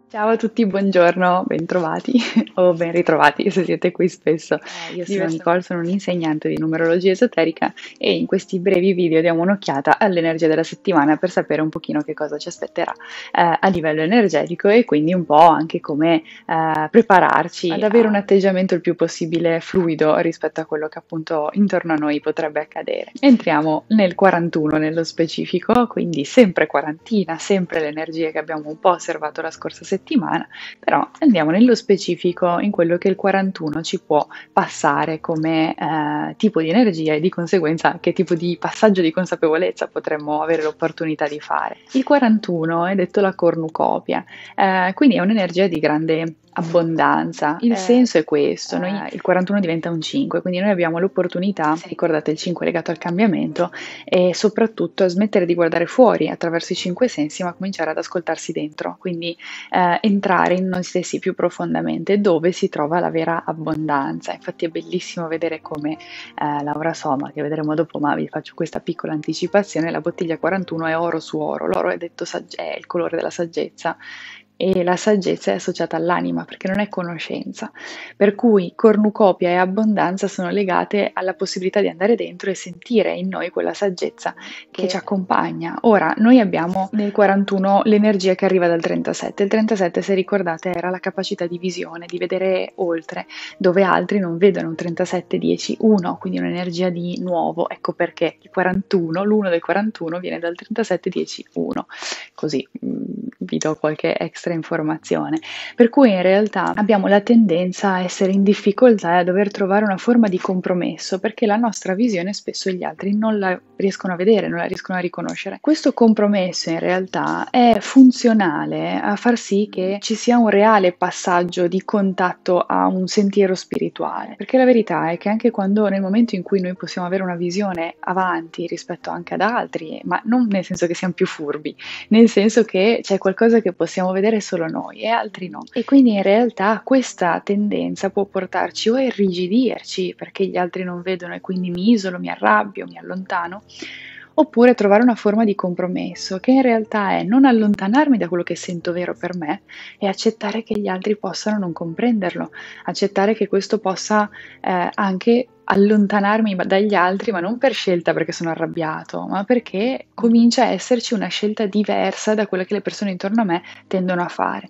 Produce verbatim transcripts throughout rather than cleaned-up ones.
Ciao a tutti, buongiorno, bentrovati o ben ritrovati se siete qui spesso. Eh, io sono Diversamente. Nicole, sono un'insegnante di numerologia esoterica e in questi brevi video diamo un'occhiata all'energia della settimana per sapere un pochino che cosa ci aspetterà eh, a livello energetico e quindi un po' anche come eh, prepararci ad avere un atteggiamento il più possibile fluido rispetto a quello che appunto intorno a noi potrebbe accadere. Entriamo nel quarantuno nello specifico, quindi sempre quarantina, sempre le energie che abbiamo un po' osservato la scorsa settimana settimana, però andiamo nello specifico in quello che il quarantuno ci può passare come eh, tipo di energia e di conseguenza che tipo di passaggio di consapevolezza potremmo avere l'opportunità di fare. Il quarantuno è detto la cornucopia, eh, quindi è un'energia di grande abbondanza. Il Eh, senso è questo, noi, eh, il quarantuno diventa un cinque, quindi noi abbiamo l'opportunità, ricordate il cinque è legato al cambiamento, e soprattutto a smettere di guardare fuori attraverso i cinque sensi, ma cominciare ad ascoltarsi dentro, quindi eh, entrare in noi stessi più profondamente, dove si trova la vera abbondanza. Infatti è bellissimo vedere come eh, Laura Soma, che vedremo dopo, ma vi faccio questa piccola anticipazione, la bottiglia quarantuno è oro su oro, l'oro è detto sagge- è il colore della saggezza, e la saggezza è associata all'anima perché non è conoscenza, per cui cornucopia e abbondanza sono legate alla possibilità di andare dentro e sentire in noi quella saggezza che ci accompagna. Ora, noi abbiamo nel quarantuno l'energia che arriva dal trentasette. Il trentasette, se ricordate, era la capacità di visione, di vedere oltre, dove altri non vedono. Un trentasette dieci uno, quindi un'energia di nuovo. Ecco perché il quarantuno, l'uno del quarantuno viene dal trentasette dieci uno. Così mh, vi do qualche extra informazione. Per cui in realtà abbiamo la tendenza a essere in difficoltà e a dover trovare una forma di compromesso perché la nostra visione spesso gli altri non la riescono a vedere, non la riescono a riconoscere. Questo compromesso in realtà è funzionale a far sì che ci sia un reale passaggio di contatto a un sentiero spirituale, perché la verità è che anche quando nel momento in cui noi possiamo avere una visione avanti rispetto anche ad altri, ma non nel senso che siamo più furbi, nel senso che c'è qualcosa che possiamo vedere solo noi e altri no. E quindi in realtà questa tendenza può portarci o a irrigidirci perché gli altri non vedono e quindi mi isolo, mi arrabbio, mi allontano, oppure trovare una forma di compromesso che in realtà è non allontanarmi da quello che sento vero per me e accettare che gli altri possano non comprenderlo, accettare che questo possa eh, anche allontanarmi dagli altri, ma non per scelta perché sono arrabbiato, ma perché comincia a esserci una scelta diversa da quella che le persone intorno a me tendono a fare.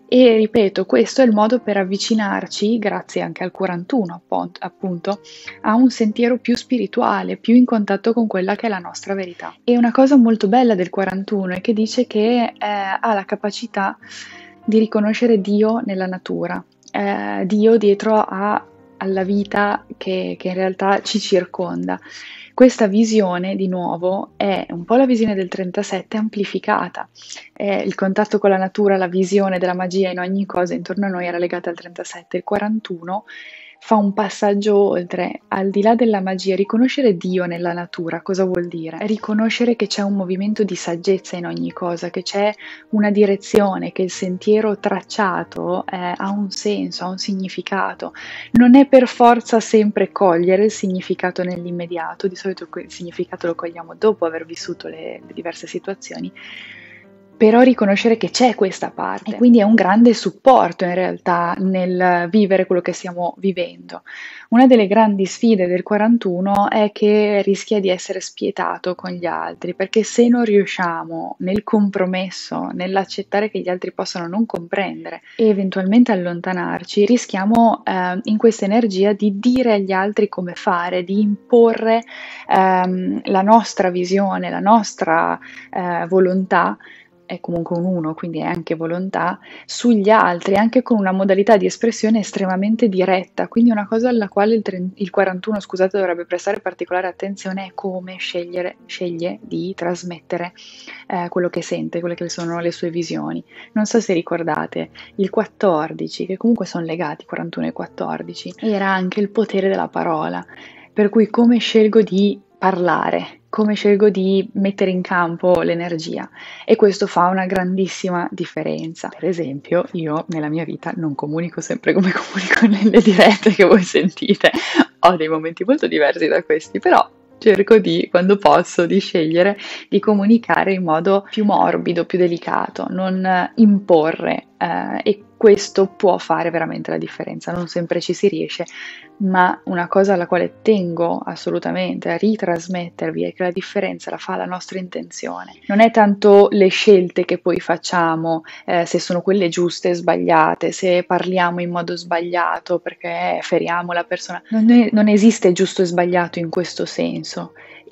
E ripeto, questo è il modo per avvicinarci, grazie anche al quarantuno, appunto, a un sentiero più spirituale, più in contatto con quella che è la nostra verità. E una cosa molto bella del quarantuno è che dice che eh, ha la capacità di riconoscere Dio nella natura, eh, Dio dietro a alla vita che, che in realtà ci circonda. Questa visione, di nuovo, è un po' la visione del trentasette amplificata. Eh, il contatto con la natura, la visione della magia in ogni cosa intorno a noi era legata al trentasette. Il quarantuno fa un passaggio oltre, al di là della magia, riconoscere Dio nella natura, cosa vuol dire? Riconoscere che c'è un movimento di saggezza in ogni cosa, che c'è una direzione, che il sentiero tracciato eh, ha un senso, ha un significato. Non è per forza sempre cogliere il significato nell'immediato, di solito il significato lo cogliamo dopo aver vissuto le, le diverse situazioni, però riconoscere che c'è questa parte e quindi è un grande supporto in realtà nel vivere quello che stiamo vivendo. Una delle grandi sfide del quarantuno è che rischia di essere spietato con gli altri, perché se non riusciamo nel compromesso, nell'accettare che gli altri possano non comprendere e eventualmente allontanarci, rischiamo eh, in questa energia di dire agli altri come fare, di imporre ehm, la nostra visione, la nostra eh, volontà, è comunque un uno, quindi è anche volontà, sugli altri, anche con una modalità di espressione estremamente diretta. Quindi una cosa alla quale il, tre, il quarantuno, scusate, dovrebbe prestare particolare attenzione è come scegliere, sceglie di trasmettere eh, quello che sente, quelle che sono le sue visioni. Non so se ricordate, il quattordici, che comunque sono legati, quarantuno e quattordici, era anche il potere della parola. Per cui come scelgo di parlare, come scelgo di mettere in campo l'energia, e questo fa una grandissima differenza. Per esempio, io nella mia vita non comunico sempre come comunico nelle dirette che voi sentite, ho dei momenti molto diversi da questi, però cerco di, quando posso, di scegliere di comunicare in modo più morbido, più delicato, non imporre eh, e questo può fare veramente la differenza. Non sempre ci si riesce, ma una cosa alla quale tengo assolutamente a ritrasmettervi è che la differenza la fa la nostra intenzione. Non è tanto le scelte che poi facciamo, eh, se sono quelle giuste e sbagliate, se parliamo in modo sbagliato perché feriamo la persona. Non, è- non esiste giusto e sbagliato in questo senso.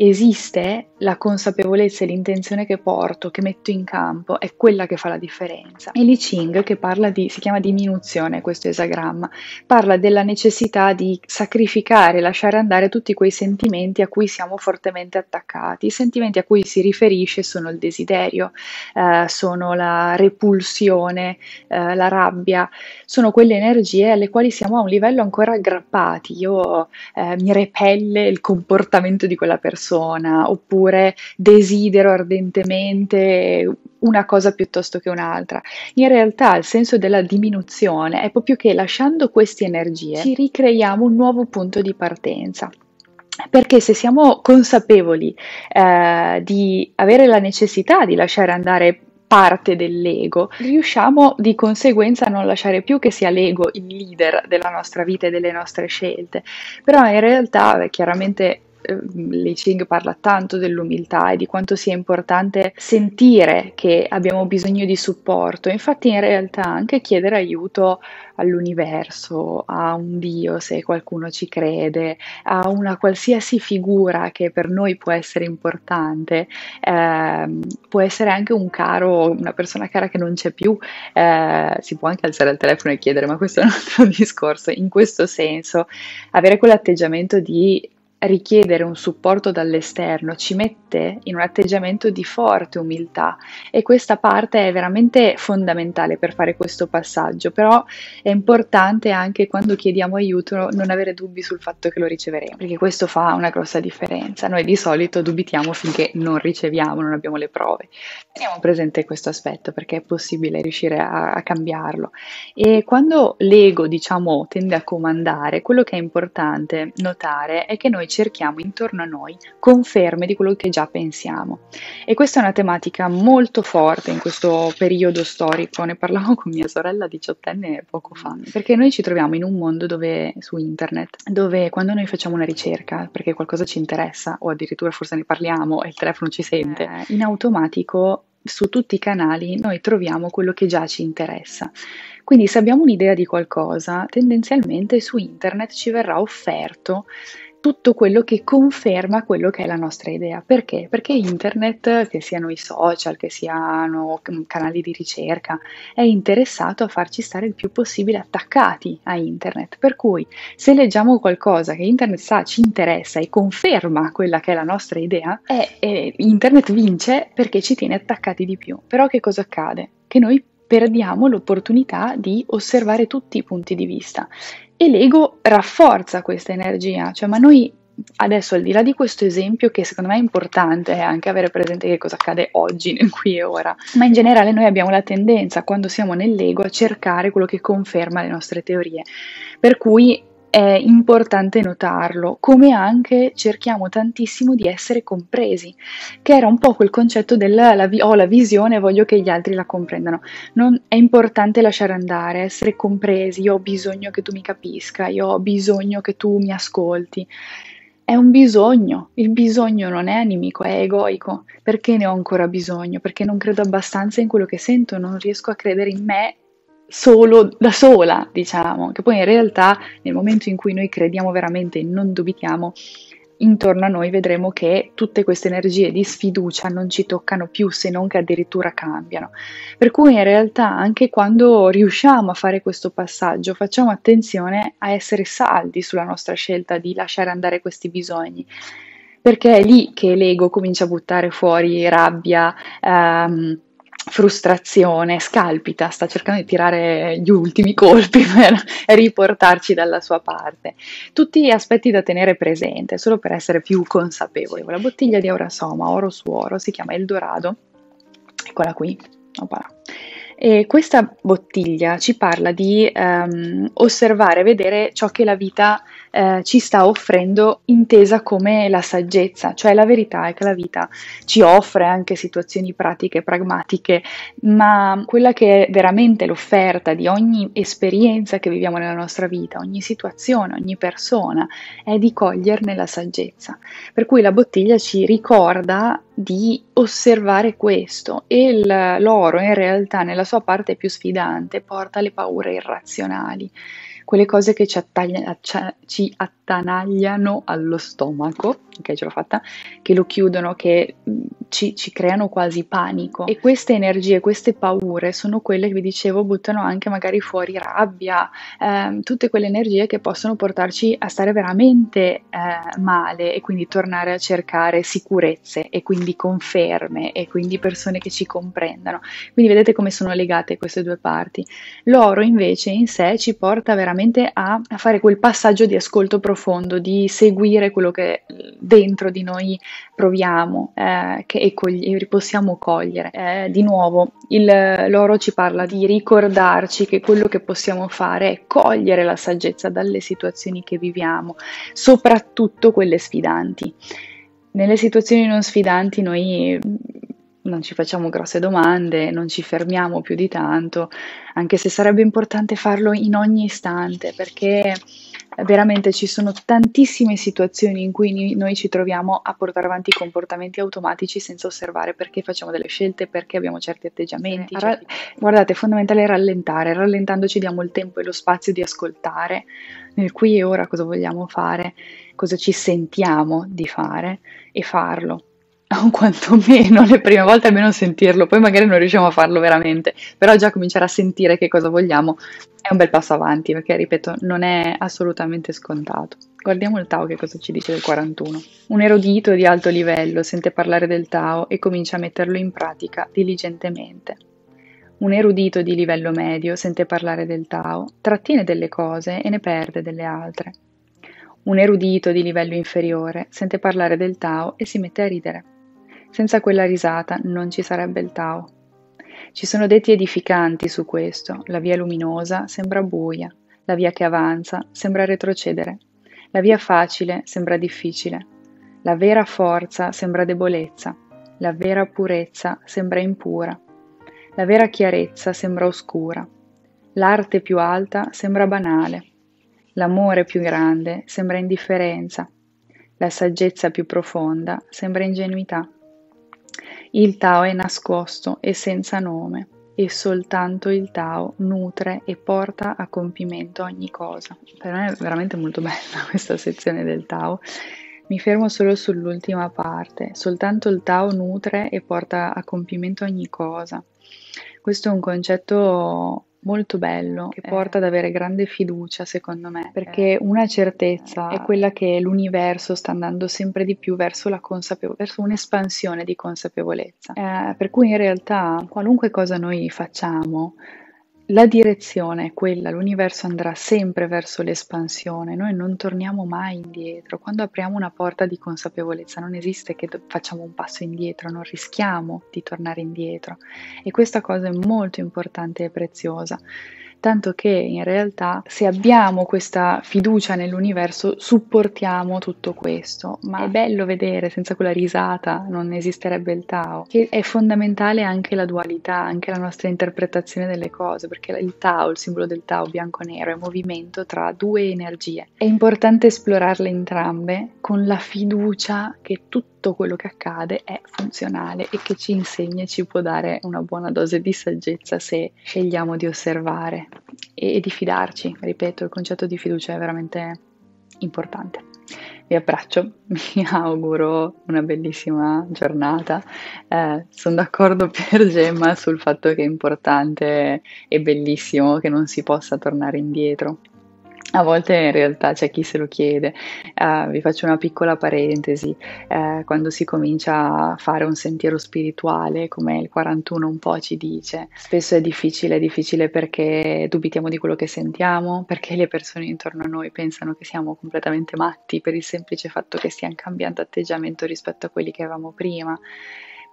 Esiste la consapevolezza e l'intenzione che porto, che metto in campo, è quella che fa la differenza. E Li Ching, che parla di, si chiama diminuzione, questo esagramma, parla della necessità di sacrificare, lasciare andare tutti quei sentimenti a cui siamo fortemente attaccati. I sentimenti a cui si riferisce sono il desiderio, eh, sono la repulsione, eh, la rabbia, sono quelle energie alle quali siamo a un livello ancora aggrappati. Io eh, mi repelle il comportamento di quella persona, oppure desidero ardentemente una cosa piuttosto che un'altra. In realtà il senso della diminuzione è proprio che lasciando queste energie ci ricreiamo un nuovo punto di partenza. Perché se siamo consapevoli eh, di avere la necessità di lasciare andare parte dell'ego, riusciamo di conseguenza a non lasciare più che sia l'ego il leader della nostra vita e delle nostre scelte. Però in realtà, eh, chiaramente, eh, Li Ching parla tanto dell'umiltà e di quanto sia importante sentire che abbiamo bisogno di supporto. Infatti, in realtà, anche chiedere aiuto all'universo, a un Dio, se qualcuno ci crede, a una qualsiasi figura che per noi può essere importante, ehm, può essere anche un caro, una persona cara che non c'è più, eh, si può anche alzare al telefono e chiedere, ma questo è un altro discorso. In questo senso, avere quell'atteggiamento di richiedere un supporto dall'esterno ci mette in un atteggiamento di forte umiltà, e questa parte è veramente fondamentale per fare questo passaggio. Però è importante anche, quando chiediamo aiuto, non avere dubbi sul fatto che lo riceveremo, perché questo fa una grossa differenza. Noi di solito dubitiamo finché non riceviamo, non abbiamo le prove. Teniamo presente questo aspetto, perché è possibile riuscire a, a cambiarlo. E quando l'ego, diciamo, tende a comandare, quello che è importante notare è che noi cerchiamo intorno a noi conferme di quello che già pensiamo. E questa è una tematica molto forte in questo periodo storico. Ne parlavo con mia sorella diciottenne poco fa, perché noi ci troviamo in un mondo dove, su internet, dove quando noi facciamo una ricerca perché qualcosa ci interessa, o addirittura forse ne parliamo e il telefono ci sente, eh, in automatico su tutti i canali noi troviamo quello che già ci interessa. Quindi se abbiamo un'idea di qualcosa, tendenzialmente su internet ci verrà offerto tutto quello che conferma quello che è la nostra idea. Perché? Perché internet, che siano i social, che siano canali di ricerca, è interessato a farci stare il più possibile attaccati a internet. Per cui se leggiamo qualcosa che internet sa ci interessa e conferma quella che è la nostra idea, è, è, internet vince perché ci tiene attaccati di più. Però che cosa accade? Che noi perdiamo l'opportunità di osservare tutti i punti di vista. E l'ego rafforza questa energia, cioè, ma noi adesso, al di là di questo esempio, che secondo me è importante anche avere presente che cosa accade oggi, nel qui e ora, ma in generale noi abbiamo la tendenza, quando siamo nell'ego, a cercare quello che conferma le nostre teorie. Per cui è importante notarlo, come anche cerchiamo tantissimo di essere compresi, che era un po' quel concetto del la vi- ho la visione, voglio che gli altri la comprendano. Non, è importante lasciare andare, essere compresi. Io ho bisogno che tu mi capisca, io ho bisogno che tu mi ascolti. È un bisogno, il bisogno non è animico, è egoico. Perché ne ho ancora bisogno? Perché non credo abbastanza in quello che sento, non riesco a credere in me solo da sola, diciamo, che poi in realtà nel momento in cui noi crediamo veramente e non dubitiamo, intorno a noi vedremo che tutte queste energie di sfiducia non ci toccano più, se non che addirittura cambiano. Per cui in realtà anche quando riusciamo a fare questo passaggio, facciamo attenzione a essere saldi sulla nostra scelta di lasciare andare questi bisogni, perché è lì che l'ego comincia a buttare fuori rabbia, ehm, frustrazione, scalpita, sta cercando di tirare gli ultimi colpi per riportarci dalla sua parte. Tutti aspetti da tenere presente, solo per essere più consapevoli. La bottiglia di Aura Soma, oro su oro, si chiama Eldorado, eccola qui, opala. E questa bottiglia ci parla di ehm, osservare, vedere ciò che la vita eh, ci sta offrendo, intesa come la saggezza, cioè la verità è che la vita ci offre anche situazioni pratiche, pragmatiche, ma quella che è veramente l'offerta di ogni esperienza che viviamo nella nostra vita, ogni situazione, ogni persona, è di coglierne la saggezza. Per cui la bottiglia ci ricorda di osservare questo e il- l'oro in realtà nella sua parte più sfidante porta le paure irrazionali, quelle cose che ci, attaglia- accia- ci attanagliano allo stomaco, ok, ce l'ho fatta, che lo chiudono, che mh, ci, ci creano quasi panico. E queste energie, queste paure sono quelle che vi dicevo, buttano anche magari fuori rabbia, ehm, tutte quelle energie che possono portarci a stare veramente eh, male e quindi tornare a cercare sicurezze e quindi conferme e quindi persone che ci comprendano. Quindi vedete come sono legate queste due parti. L'oro invece in sé ci porta veramente a, a fare quel passaggio di ascolto profondo, di seguire quello che dentro di noi proviamo eh, che, e, cogli- e possiamo cogliere. Eh, di nuovo, il- l'oro ci parla di ricordarci che quello che possiamo fare è cogliere la saggezza dalle situazioni che viviamo, soprattutto quelle sfidanti. Nelle situazioni non sfidanti noi mm, non ci facciamo grosse domande, non ci fermiamo più di tanto, anche se sarebbe importante farlo in ogni istante, perché veramente ci sono tantissime situazioni in cui ni- noi ci troviamo a portare avanti comportamenti automatici senza osservare perché facciamo delle scelte, perché abbiamo certi atteggiamenti. Ra- guardate, è fondamentale rallentare, rallentando ci diamo il tempo e lo spazio di ascoltare nel qui e ora cosa vogliamo fare, cosa ci sentiamo di fare e farlo. O quantomeno le prime volte almeno sentirlo, poi magari non riusciamo a farlo veramente, però già cominciare a sentire che cosa vogliamo è un bel passo avanti, perché ripeto, non è assolutamente scontato. Guardiamo il Tao che cosa ci dice del quarantuno. Un erudito di alto livello sente parlare del Tao e comincia a metterlo in pratica diligentemente. Un erudito di livello medio sente parlare del Tao, trattiene delle cose e ne perde delle altre. Un erudito di livello inferiore sente parlare del Tao e si mette a ridere. Senza quella risata non ci sarebbe il Tao. Ci sono detti edificanti su questo. La via luminosa sembra buia, la via che avanza sembra retrocedere, la via facile sembra difficile, la vera forza sembra debolezza, la vera purezza sembra impura, la vera chiarezza sembra oscura, l'arte più alta sembra banale, l'amore più grande sembra indifferenza, la saggezza più profonda sembra ingenuità. Il Tao è nascosto e senza nome, e soltanto il Tao nutre e porta a compimento ogni cosa. Per me è veramente molto bella questa sezione del Tao. Mi fermo solo sull'ultima parte. Soltanto il Tao nutre e porta a compimento ogni cosa. Questo è un concetto molto bello che porta ad avere grande fiducia, secondo me, perché una certezza è quella che l'universo sta andando sempre di più verso la consapevolezza, verso un'espansione di consapevolezza. Eh, per cui in realtà qualunque cosa noi facciamo, la direzione è quella, l'universo andrà sempre verso l'espansione, noi non torniamo mai indietro. Quando apriamo una porta di consapevolezza non esiste che do- facciamo un passo indietro, non rischiamo di tornare indietro e questa cosa è molto importante e preziosa. Tanto che in realtà se abbiamo questa fiducia nell'universo supportiamo tutto questo, ma è bello vedere senza quella risata non esisterebbe il Tao, che è fondamentale anche la dualità, anche la nostra interpretazione delle cose, perché il Tao, il simbolo del Tao bianco-nero, è movimento tra due energie. È importante esplorarle entrambe con la fiducia che tutto quello che accade è funzionale e che ci insegna e ci può dare una buona dose di saggezza se scegliamo di osservare e, e di fidarci. Ripeto, il concetto di fiducia è veramente importante. Vi abbraccio, mi auguro una bellissima giornata. Eh, sono d'accordo per Gemma sul fatto che è importante e bellissimo che non si possa tornare indietro. A volte in realtà c'è chi se lo chiede. Eh, vi faccio una piccola parentesi. Eh, quando si comincia a fare un sentiero spirituale, come il quarantuno un po' ci dice, spesso è difficile, è difficile perché dubitiamo di quello che sentiamo, perché le persone intorno a noi pensano che siamo completamente matti per il semplice fatto che stiamo cambiando atteggiamento rispetto a quelli che avevamo prima.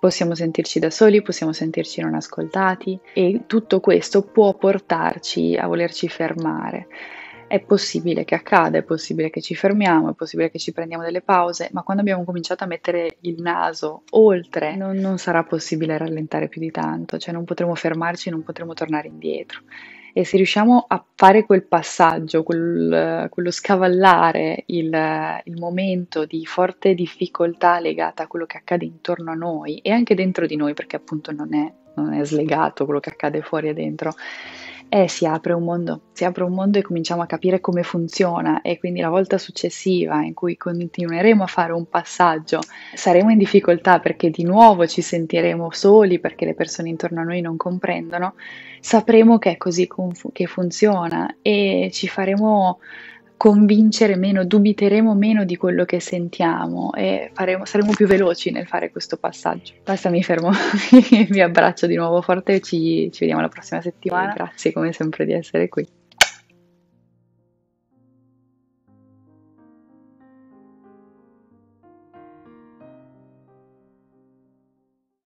Possiamo sentirci da soli, possiamo sentirci non ascoltati e tutto questo può portarci a volerci fermare. È possibile che accada, è possibile che ci fermiamo, è possibile che ci prendiamo delle pause, ma quando abbiamo cominciato a mettere il naso oltre, non, non sarà possibile rallentare più di tanto, cioè non potremo fermarci, non potremo tornare indietro. E se riusciamo a fare quel passaggio, quel- quello scavallare il, il momento di forte difficoltà legata a quello che accade intorno a noi e anche dentro di noi, perché appunto non è, non è slegato quello che accade fuori e dentro, eh, si apre un mondo, si apre un mondo e cominciamo a capire come funziona e quindi la volta successiva in cui continueremo a fare un passaggio saremo in difficoltà perché di nuovo ci sentiremo soli perché le persone intorno a noi non comprendono, sapremo che è così confu- che funziona e ci faremo convincere meno, dubiteremo meno di quello che sentiamo e faremo- saremo più veloci nel fare questo passaggio. Basta, mi fermo, vi abbraccio di nuovo forte e ci, ci vediamo la prossima settimana. Grazie come sempre di essere qui.